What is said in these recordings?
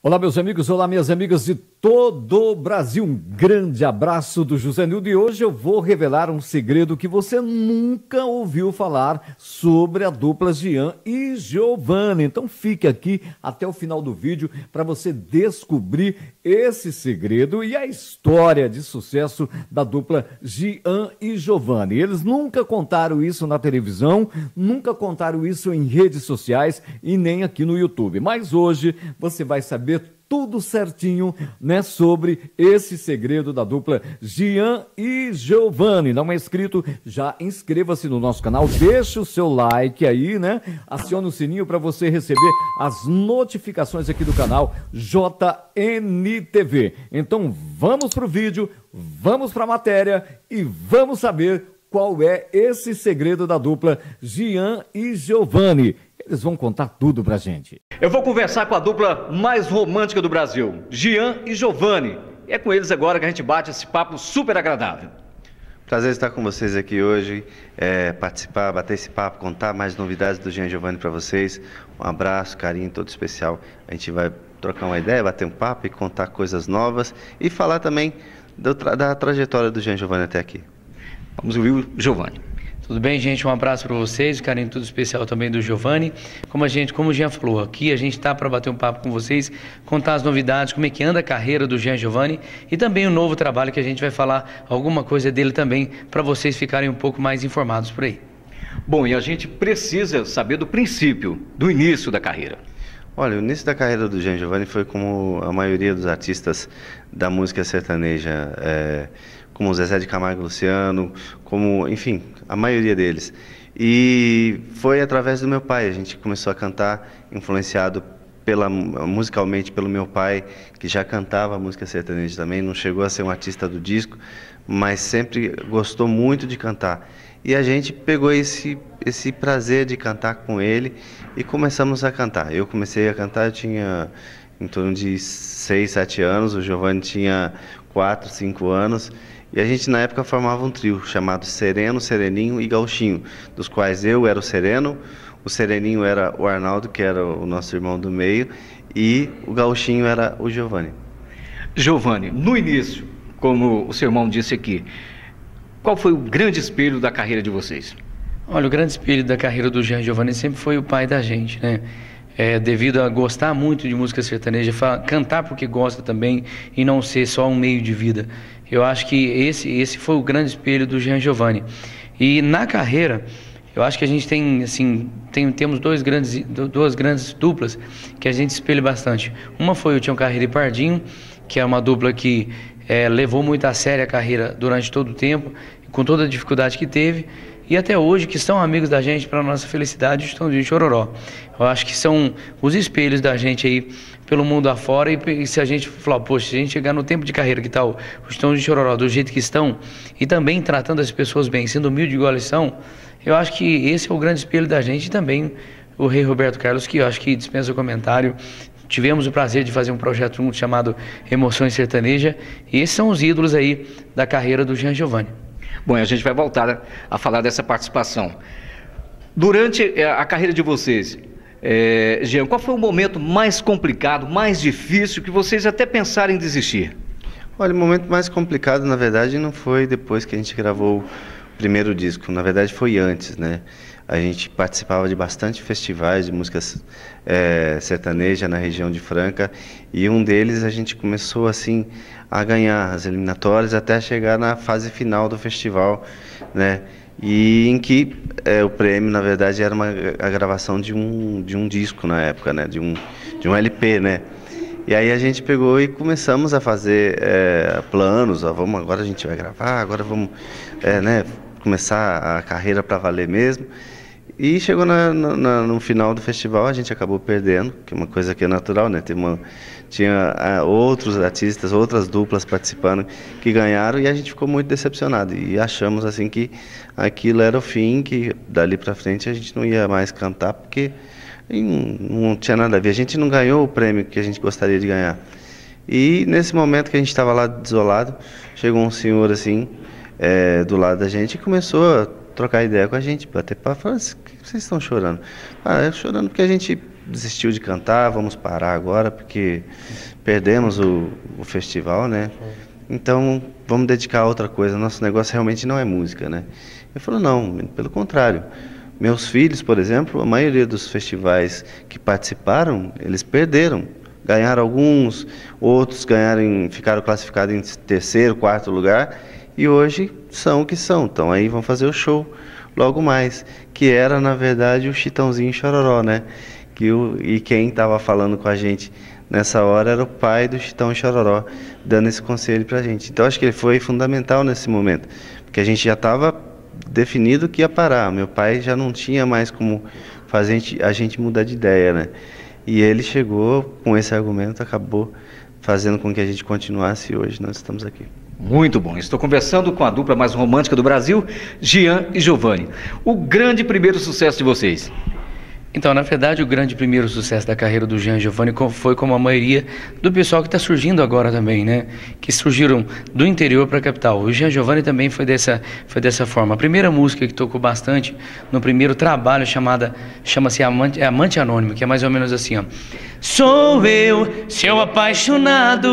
Olá, meus amigos, olá, minhas amigas de todo o Brasil. Um grande abraço do José Nildo e hoje eu vou revelar um segredo que você nunca ouviu falar sobre a dupla Jean e Giovanni. Então fique aqui até o final do vídeo para você descobrir esse segredo e a história de sucesso da dupla Jean e Giovanni. Eles nunca contaram isso na televisão, nunca contaram isso em redes sociais e nem aqui no YouTube. Mas hoje você vai saber tudo certinho, né, sobre esse segredo da dupla Jean e Giovanni. Não é inscrito? Já inscreva-se no nosso canal, deixa o seu like aí, né? Acione o sininho para você receber as notificações aqui do canal JNTV. Então vamos pro vídeo, vamos pra matéria e vamos saber qual é esse segredo da dupla Jean e Giovanni. Eles vão contar tudo pra gente. Eu vou conversar com a dupla mais romântica do Brasil, Jean e Giovanni. E é com eles agora que a gente bate esse papo super agradável. Prazer estar com vocês aqui hoje, participar, bater esse papo, contar mais novidades do Jean e Giovanni para vocês. Um abraço, carinho todo especial. A gente vai trocar uma ideia, bater um papo e contar coisas novas e falar também da trajetória do Jean e Giovanni até aqui. Vamos ouvir o Giovanni. Tudo bem, gente? Um abraço para vocês, carinho tudo especial também do Giovanni. Como o Jean falou, aqui a gente está para bater um papo com vocês, contar as novidades, como é que anda a carreira do Jean e Giovanni e também o novo trabalho que a gente vai falar alguma coisa dele também, para vocês ficarem um pouco mais informados por aí. Bom, e a gente precisa saber do princípio, do início da carreira. Olha, o início da carreira do Jean e Giovanni foi como a maioria dos artistas da música sertaneja, como Zezé de Camargo e Luciano, como, enfim, a maioria deles. E foi através do meu pai, a gente começou a cantar, influenciado musicalmente pelo meu pai, que já cantava música sertaneja também, não chegou a ser um artista do disco, mas sempre gostou muito de cantar. E a gente pegou esse prazer de cantar com ele e começamos a cantar. Eu comecei a cantar, eu tinha em torno de 6, 7 anos, o Giovanni tinha 4, 5 anos, e a gente na época formava um trio chamado Sereno, Sereninho e Gauchinho, dos quais eu era o Sereno, o Sereninho era o Arnaldo, que era o nosso irmão do meio, e o Gauchinho era o Giovanni. Giovanni, no início, como o seu irmão disse aqui, qual foi o grande espelho da carreira de vocês? Olha, o grande espelho da carreira do Jean e Giovanni sempre foi o pai da gente, né? Devido a gostar muito de música sertaneja, cantar porque gosta também e não ser só um meio de vida. Eu acho que esse foi o grande espelho do Jean e Giovanni. E na carreira, eu acho que a gente tem, assim, temos duas grandes duplas que a gente espelha bastante. Uma foi o Tião Carreira e Pardinho, que é uma dupla que levou muito a sério a carreira durante todo o tempo, com toda a dificuldade que teve, e até hoje, que são amigos da gente, para nossa felicidade, estão de Chororó. Eu acho que são os espelhos da gente aí pelo mundo afora, e se a gente falar, poxa, se a gente chegar no tempo de carreira que tal, os Estão de Chororó do jeito que estão, e também tratando as pessoas bem, sendo humilde igual eles são, eu acho que esse é o grande espelho da gente, e também o rei Roberto Carlos, que eu acho que dispensa o comentário. Tivemos o prazer de fazer um projeto junto chamado Emoções Sertaneja, e esses são os ídolos aí da carreira do Jean e Giovanni. Bom, a gente vai voltar a falar dessa participação. Durante a carreira de vocês, Jean, qual foi o momento mais complicado, mais difícil, que vocês até pensaram em desistir? Olha, o momento mais complicado, na verdade, não foi depois que a gente gravou o primeiro disco, na verdade foi antes, né? A gente participava de bastante festivais de músicas sertaneja na região de Franca, e um deles a gente começou assim a ganhar as eliminatórias até chegar na fase final do festival, né? E em que o prêmio, na verdade, era a gravação de um disco na época, né? De um LP, né? E aí a gente pegou e começamos a fazer planos, agora a gente vai gravar, agora vamos né, começar a carreira para valer mesmo. E chegou no final do festival, a gente acabou perdendo, que é uma coisa que é natural, né? Tinha outros artistas, outras duplas participando que ganharam, e a gente ficou muito decepcionado. E achamos assim que aquilo era o fim, que dali para frente a gente não ia mais cantar, porque não tinha nada a ver. A gente não ganhou o prêmio que a gente gostaria de ganhar. E nesse momento que a gente estava lá desolado, chegou um senhor assim, do lado da gente, e começou a trocar ideia com a gente, bater papo, falar, por que vocês estão chorando? Chorando porque a gente desistiu de cantar, vamos parar agora, porque perdemos o festival, né? Então, vamos dedicar a outra coisa, nosso negócio realmente não é música, né? Ele falou, não, pelo contrário. Meus filhos, por exemplo, a maioria dos festivais que participaram, eles perderam. Ganharam alguns, outros ficaram classificados em terceiro, quarto lugar, e hoje são o que são. Então aí vão fazer o show logo mais, que era, na verdade, o Chitãozinho e Chororó, né? E quem estava falando com a gente nessa hora era o pai do Chitão e Chororó, dando esse conselho pra gente. Então acho que ele foi fundamental nesse momento, porque a gente já estava definido que ia parar. Meu pai já não tinha mais como fazer a gente mudar de ideia, né? E ele chegou com esse argumento, acabou fazendo com que a gente continuasse, e hoje nós estamos aqui. Muito bom. Estou conversando com a dupla mais romântica do Brasil, Jean e Giovanni. O grande primeiro sucesso de vocês? Então, na verdade, o grande primeiro sucesso da carreira do Jean e Giovanni foi como a maioria do pessoal que está surgindo agora também, né? Que surgiram do interior para a capital. O Jean e Giovanni também foi dessa forma. A primeira música que tocou bastante no primeiro trabalho chama-se Amante Anônimo, que é mais ou menos assim, ó. Sou eu, seu apaixonado,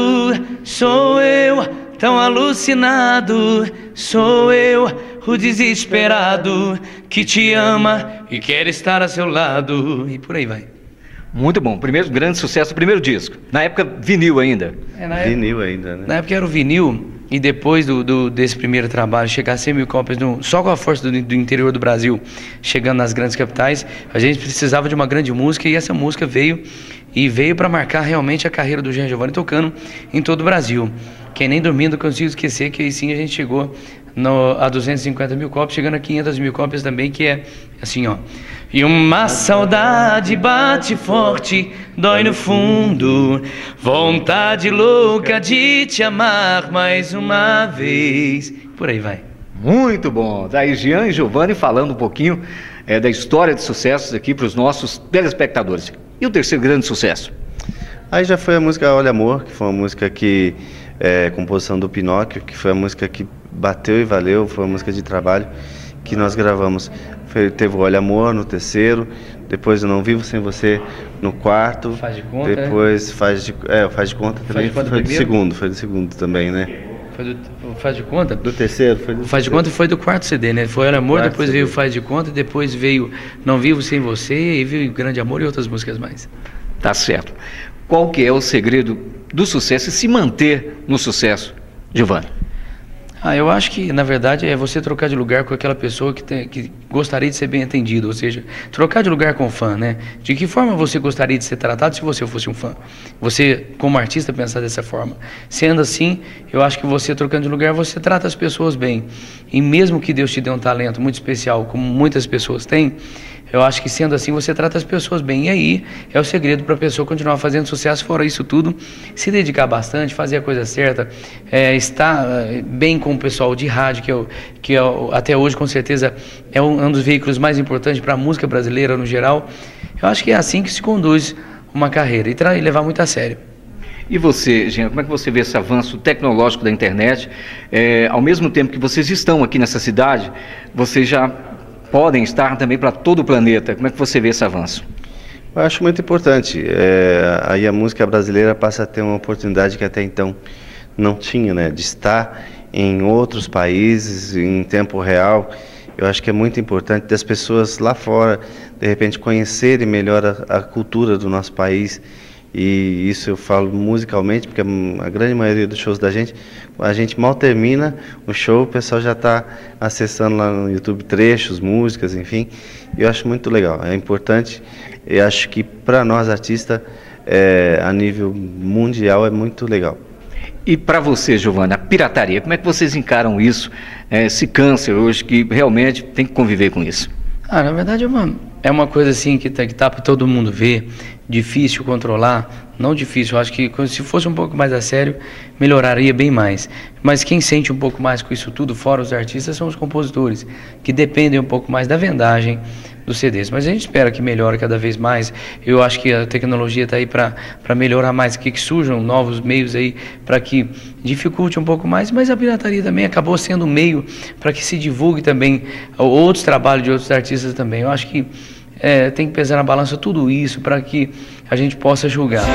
sou eu, tão alucinado, sou eu, o desesperado que te ama e quer estar a seu lado, e por aí vai. Muito bom, primeiro grande sucesso, primeiro disco. Na época, vinil ainda. Vinil ainda, né? Na época era o vinil, e depois desse primeiro trabalho, chegar a 100 mil cópias, só com a força do interior do Brasil, chegando nas grandes capitais, a gente precisava de uma grande música, e essa música veio para marcar realmente a carreira do Jean e Giovanni, tocando em todo o Brasil. Quem nem dormindo consigo esquecer que aí sim a gente chegou a 250 mil cópias, chegando a 500 mil cópias também, que é assim, ó. E uma saudade bate forte, dói no fundo, vontade louca de te amar mais uma vez. Por aí vai. Muito bom. Daí Jean e Giovanni falando um pouquinho da história de sucessos aqui para os nossos telespectadores. E o terceiro grande sucesso? Aí já foi a música Olha Amor, que foi uma música que composição do Pinóquio, que foi a música que bateu e valeu, foi uma música de trabalho que nós gravamos. Teve o Olha Amor no terceiro, depois Eu Não Vivo Sem Você no quarto, Faz de Conta, depois Faz de Conta também, foi do segundo também, né? Foi do Faz de Conta? Do terceiro, foi do o Faz de Conta foi do quarto CD, né? Foi Olha Amor, depois veio o Faz de Conta, depois veio Não Vivo Sem Você, e veio Grande Amor e outras músicas mais. Tá certo. Qual que é o segredo do sucesso e se manter no sucesso, Giovanni? Eu acho que, na verdade, é você trocar de lugar com aquela pessoa que gostaria de ser bem atendido, ou seja, trocar de lugar com o fã, né? De que forma você gostaria de ser tratado se você fosse um fã? Você, como artista, pensar dessa forma. Sendo assim, eu acho que você, trocando de lugar, você trata as pessoas bem. E mesmo que Deus te dê um talento muito especial, como muitas pessoas têm, eu acho que sendo assim você trata as pessoas bem. E aí é o segredo para a pessoa continuar fazendo sucesso. Fora isso tudo, se dedicar bastante, fazer a coisa certa, estar bem com o pessoal de rádio, que até hoje com certeza é um dos veículos mais importantes para a música brasileira no geral. Eu acho que é assim que se conduz uma carreira e levar muito a sério. E você, Jean, como é que você vê esse avanço tecnológico da internet? Ao mesmo tempo que vocês estão aqui nessa cidade, vocês já podem estar também para todo o planeta. Como é que você vê esse avanço? Eu acho muito importante. Aí a música brasileira passa a ter uma oportunidade que até então não tinha, né? De estar em outros países, em tempo real. Eu acho que é muito importante das pessoas lá fora, de repente, conhecerem melhor a cultura do nosso país. E isso eu falo musicalmente, porque a grande maioria dos shows da gente, a gente mal termina o show, o pessoal já está acessando lá no YouTube trechos, músicas, enfim. E eu acho muito legal, é importante. Eu acho que para nós artistas, a nível mundial, é muito legal. E para você, Giovanna, a pirataria, como é que vocês encaram isso, esse câncer hoje que realmente tem que conviver com isso? Na verdade é uma coisa assim que tá para todo mundo ver, difícil controlar, não difícil, eu acho que se fosse um pouco mais a sério, melhoraria bem mais. Mas quem sente um pouco mais com isso tudo, fora os artistas, são os compositores, que dependem um pouco mais da vendagem dos CDs. Mas a gente espera que melhore cada vez mais. Eu acho que a tecnologia está aí para melhorar mais, que surjam novos meios aí para que dificulte um pouco mais, mas a pirataria também acabou sendo um meio para que se divulgue também outros trabalhos de outros artistas também. Eu acho que tem que pesar na balança tudo isso para que a gente possa julgar.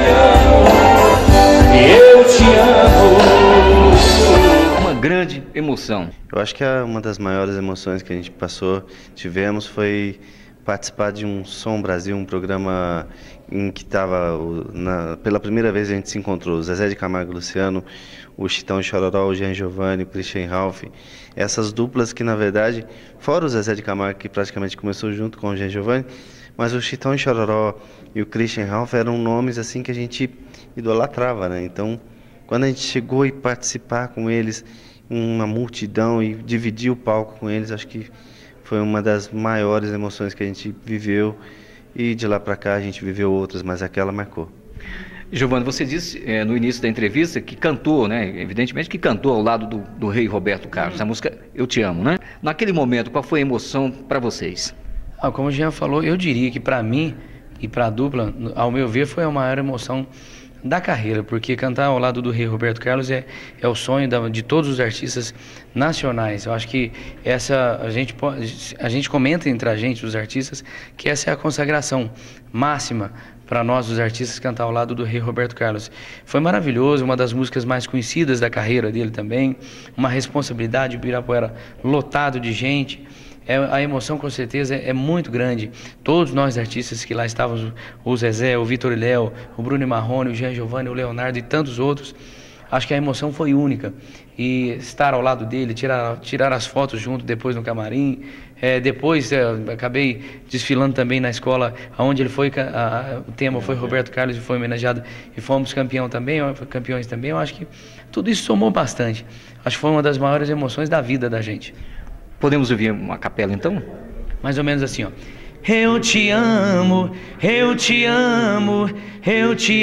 Eu te amo. Uma grande emoção. Eu acho que uma das maiores emoções que a gente tivemos foi participar de um Som Brasil, um programa em que pela primeira vez a gente se encontrou o Zezé de Camargo e Luciano, o Chitão e Chororó, o Jean Giovanni, o Christian Ralph, essas duplas que na verdade, fora o Zezé de Camargo que praticamente começou junto com o Jean Giovanni, mas o Chitão e Chororó e o Christian Ralph eram nomes assim que a gente idolatrava, né? Então, quando a gente chegou e participar com eles, uma multidão e dividir o palco com eles, acho que foi uma das maiores emoções que a gente viveu, e de lá para cá a gente viveu outras, mas aquela marcou. Giovanni, você disse no início da entrevista que cantou, né? Evidentemente que cantou ao lado do rei Roberto Carlos, a música Eu Te Amo, né? Naquele momento, qual foi a emoção para vocês? Como o Jean falou, eu diria que para mim e para a dupla, ao meu ver, foi a maior emoção da carreira, porque cantar ao lado do rei Roberto Carlos é o sonho de todos os artistas nacionais. Eu acho que a gente comenta entre a gente, os artistas, que essa é a consagração máxima para nós, os artistas, cantar ao lado do rei Roberto Carlos. Foi maravilhoso, uma das músicas mais conhecidas da carreira dele também, uma responsabilidade, o Ibirapuera lotado de gente. A emoção com certeza é muito grande. Todos nós artistas que lá estávamos, o Zezé, o Vitor e Léo, o Bruno e Marrone, o Jean Giovanni, o Leonardo e tantos outros, acho que a emoção foi única. E estar ao lado dele, tirar as fotos junto depois no camarim. Depois acabei desfilando também na escola onde ele foi, o tema foi Roberto Carlos e foi homenageado e fomos campeões também. Eu acho que tudo isso somou bastante. Acho que foi uma das maiores emoções da vida da gente. Podemos ouvir uma capela então? Mais ou menos assim, ó. Eu te amo, eu te amo, eu te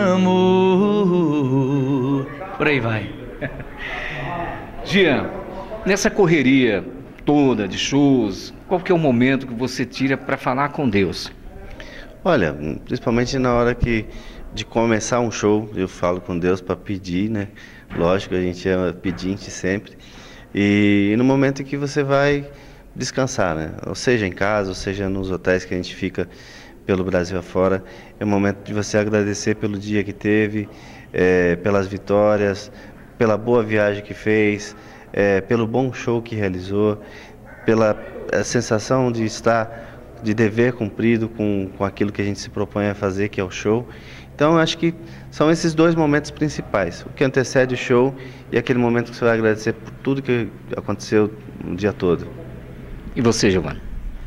amo. Por aí vai. Jean, nessa correria toda de shows, qual que é o momento que você tira para falar com Deus? Olha, principalmente na hora de começar um show, eu falo com Deus para pedir, né? Lógico, a gente é pedinte sempre. E no momento em que você vai descansar, né? Ou seja em casa, ou seja nos hotéis que a gente fica pelo Brasil afora, é o momento de você agradecer pelo dia que teve, pelas vitórias, pela boa viagem que fez, pelo bom show que realizou, pela sensação de dever cumprido com aquilo que a gente se propõe a fazer, que é o show. Então, eu acho que são esses dois momentos principais, o que antecede o show e aquele momento que você vai agradecer por tudo que aconteceu o dia todo. E você, Giovanni?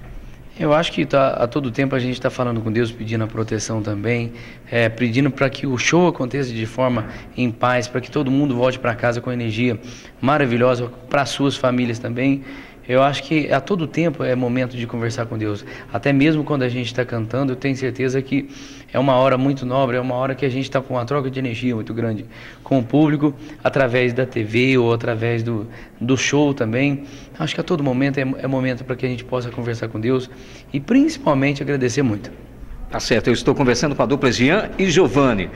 Eu acho que a todo tempo a gente está falando com Deus, pedindo a proteção também, pedindo para que o show aconteça de forma em paz, para que todo mundo volte para casa com energia maravilhosa, para as suas famílias também. Eu acho que a todo tempo é momento de conversar com Deus. Até mesmo quando a gente está cantando, eu tenho certeza que é uma hora muito nobre, é uma hora que a gente está com uma troca de energia muito grande com o público, através da TV ou através do show também. Acho que a todo momento é momento para que a gente possa conversar com Deus e principalmente agradecer muito. Tá certo, eu estou conversando com a dupla Jean e Giovanni.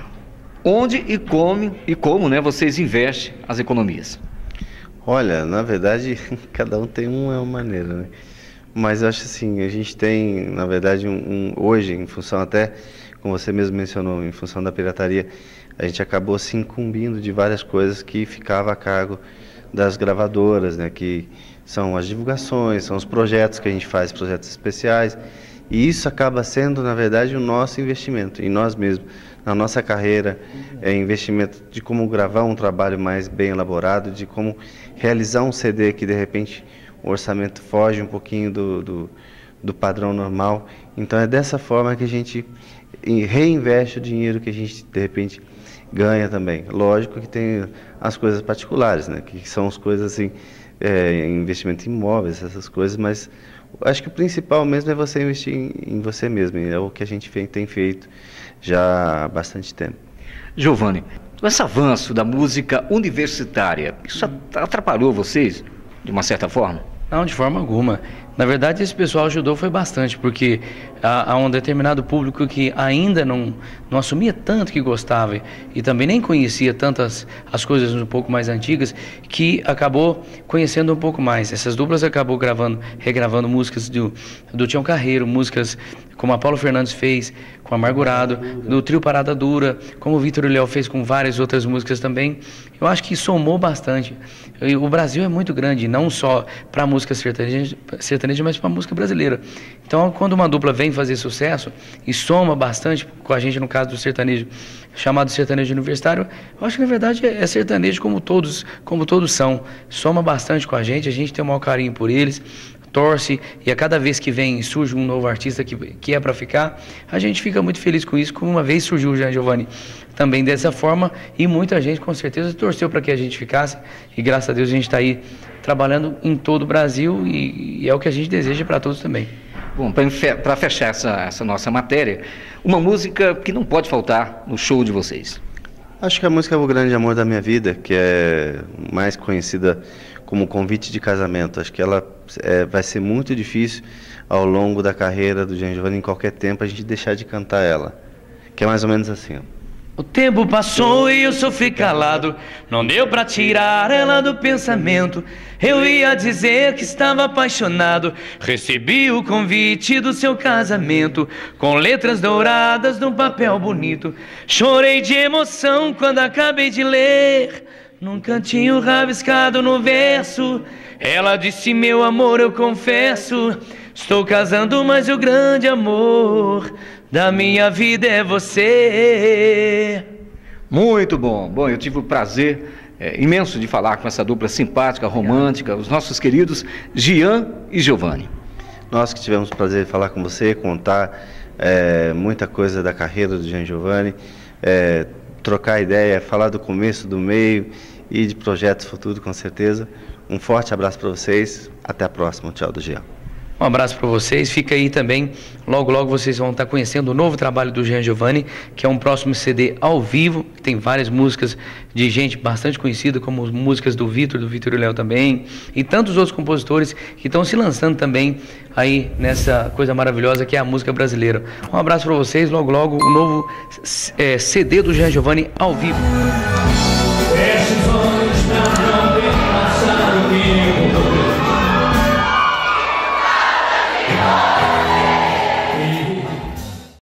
Onde e como, né, vocês investem as economias? Olha, na verdade, cada um tem uma maneira, né? Mas eu acho assim, a gente tem, na verdade, hoje, em função até, como você mesmo mencionou, em função da pirataria, a gente acabou se incumbindo de várias coisas que ficava a cargo das gravadoras, né? Que são as divulgações, são os projetos que a gente faz, projetos especiais, e isso acaba sendo, na verdade, o nosso investimento em nós mesmos, na nossa carreira, investimento de como gravar um trabalho mais bem elaborado, de como realizar um CD que, de repente, o orçamento foge um pouquinho do padrão normal. Então, é dessa forma que a gente reinveste o dinheiro que a gente, de repente, ganha também. Lógico que tem as coisas particulares, né? Que são as coisas assim, investimento em imóveis, essas coisas, mas acho que o principal mesmo é você investir em você mesmo, é o que a gente tem feito já há bastante tempo. Giovanni, esse avanço da música universitária, isso atrapalhou vocês, de uma certa forma? Não, de forma alguma. Na verdade, esse pessoal ajudou foi bastante, porque há um determinado público que ainda não assumia tanto que gostava e também nem conhecia tantas as coisas um pouco mais antigas, que acabou conhecendo um pouco mais. Essas duplas acabou regravando músicas do Tião Carreiro, músicas como a Paulo Fernandes fez com Amargurado, do Trio Parada Dura, como o Vitor e Léo fez com várias outras músicas também. Eu acho que somou bastante. O Brasil é muito grande, não só para a música sertaneja, mas para a música brasileira. Então, quando uma dupla vem fazer sucesso e soma bastante com a gente, no caso do sertanejo, chamado sertanejo universitário, eu acho que na verdade é sertanejo como todos são. Soma bastante com a gente tem o maior carinho por eles, torce, e a cada vez que vem surge um novo artista que é para ficar, a gente fica muito feliz com isso. Como uma vez surgiu o Jean Giovanni também dessa forma, e muita gente com certeza torceu para que a gente ficasse, e graças a Deus a gente está aí trabalhando em todo o Brasil, e é o que a gente deseja para todos também. Bom, para fechar essa nossa matéria, uma música que não pode faltar no show de vocês. Acho que a música é O Grande Amor da Minha Vida, que é mais conhecida como Convite de Casamento. Acho que ela vai ser muito difícil ao longo da carreira do Jean Giovanni, em qualquer tempo, a gente deixar de cantar ela. Que é mais ou menos assim, ó. O tempo passou e eu sofri calado, não deu pra tirar ela do pensamento. Eu ia dizer que estava apaixonado, recebi o convite do seu casamento, com letras douradas num papel bonito. Chorei de emoção quando acabei de ler, num cantinho rabiscado no verso. Ela disse: meu amor, eu confesso, estou casando, mas o grande amor da minha vida é você. Muito bom. Bom, eu tive o prazer imenso de falar com essa dupla simpática, romântica, os nossos queridos Jean e Giovanni. Nós que tivemos o prazer de falar com você, contar muita coisa da carreira do Jean Giovanni, trocar ideia, falar do começo, do meio e de projetos futuros, com certeza. Um forte abraço para vocês. Até a próxima. Tchau do Jean. Um abraço para vocês, fica aí também, logo logo vocês vão estar conhecendo o novo trabalho do Jean Giovanni, que é um próximo CD ao vivo, que tem várias músicas de gente bastante conhecida, como músicas do Vitor e Léo também, e tantos outros compositores que estão se lançando também aí nessa coisa maravilhosa que é a música brasileira. Um abraço para vocês, logo logo o novo CD do Jean Giovanni ao vivo.